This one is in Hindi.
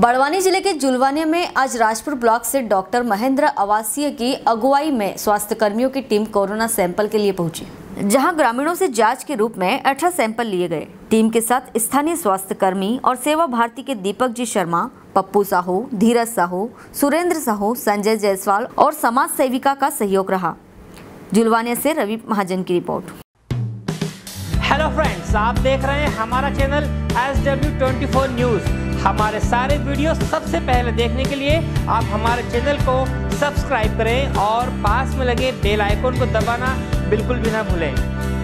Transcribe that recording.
बड़वानी जिले के जुलवानिया में आज राजपुर ब्लॉक से डॉक्टर महेंद्र आवासीय की अगुवाई में स्वास्थ्य कर्मियों की टीम कोरोना सैंपल के लिए पहुंची, जहां ग्रामीणों से जांच के रूप में 18 सैंपल लिए गए। टीम के साथ स्थानीय स्वास्थ्य कर्मी और सेवा भारती के दीपक जी शर्मा, पप्पू साहू, धीरज साहू, सुरेंद्र साहू, संजय जायसवाल और समाज सेविका का सहयोग रहा। जुलवानिया से रवि महाजन की रिपोर्ट। हेलो फ्रेंड्स, आप देख रहे हैं हमारा चैनल SW24 न्यूज़। हमारे सारे वीडियो सबसे पहले देखने के लिए आप हमारे चैनल को सब्सक्राइब करें और पास में लगे बेल आइकन को दबाना बिल्कुल भी ना भूलें।